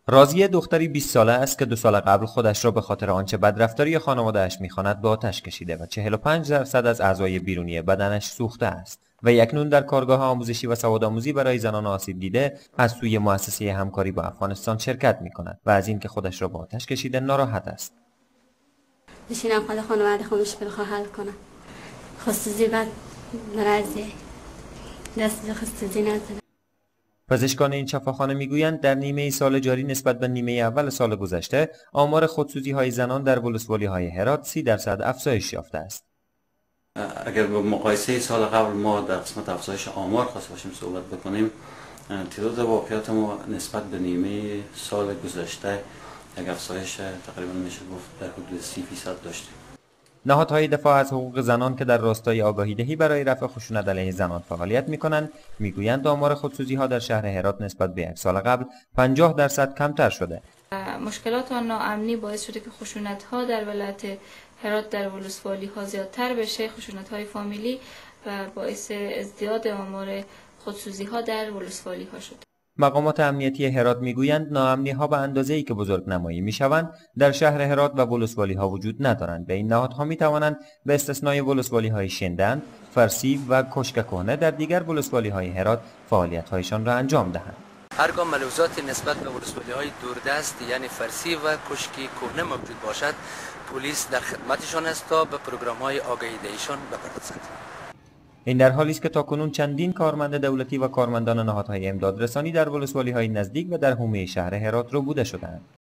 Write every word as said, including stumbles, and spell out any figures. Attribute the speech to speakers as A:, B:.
A: راضیه دختری بیست ساله است که دو سال قبل خودش را به خاطر آنچه بدرفتاری خانواده‌اش می‌خواند به آتش کشیده و چهل و پنج درصد از اعضای بیرونی بدنش سوخته است و اکنون در کارگاه آموزشی و سوادآموزی برای زنان آسیب دیده از سوی مؤسسه همکاری با افغانستان شرکت می‌کند و از اینکه خودش را به آتش کشیده ناراحت است.
B: بشینم خود خانواده خود مشکل خواهد حل کنم. خصوصی بعد مرضی دست خصوصی نزنم.
A: پزشکان این شفاخانه میگویند در نیمه سال جاری نسبت به نیمه اول سال گذشته آمار خودسوزی‌های زنان در ولسوالی‌های هرات سی درصد افزایش یافته است.
C: اگر با مقایسه سال قبل ما در قسمت افزایش آمار خواست باشیم صحبت بکنیم، تعداد واقعات ما نسبت به نیمه سال گذشته یک افزایش تقریبا میشه گفت در حدود سی فیصد داشتیم.
A: نهادهای دفاع از حقوق زنان که در راستای آگاهی دهی برای رفع خشونت علیه زنان فعالیت می‌کنند میگویند آمار خودسوزی‌ها در شهر هرات نسبت به یک سال قبل پنجاه درصد کمتر شده.
D: مشکلات و ناامنی باعث شده که خشونت‌ها در ولایت هرات در ولسوالی‌ها زیادتر بشه، خشونت‌های فامیلی، و باعث ازدیاد آمار خودسوزی‌ها در ولسوالی‌ها شده.
A: مقامات امنیتی هرات میگویند ناامنی‌ها به اندازه‌ای که بزرگ نمایی می‌شوند در شهر هرات و ولسوالی‌ها وجود ندارند. به این نهادها می‌توانند به استثنای ولسوالی‌های شندن، فرسی و کشک کهنه در دیگر ولسوالی‌های هرات فعالیت‌هایشان را انجام دهند.
E: هرگاه ملحوظاتی نسبت به ولسوالی‌های دوردست یعنی فرسی و کشک کهنه موجود باشد، پلیس در خدمتشان است تا به پروگرام‌های آگاهی دهیشان بپردازد.
A: این در حالی است که تاکنون چندین کارمند دولتی و کارمندان نهادهای امدادرسانی در ولسوالی‌های نزدیک و در حومه شهر هرات ربوده شدند.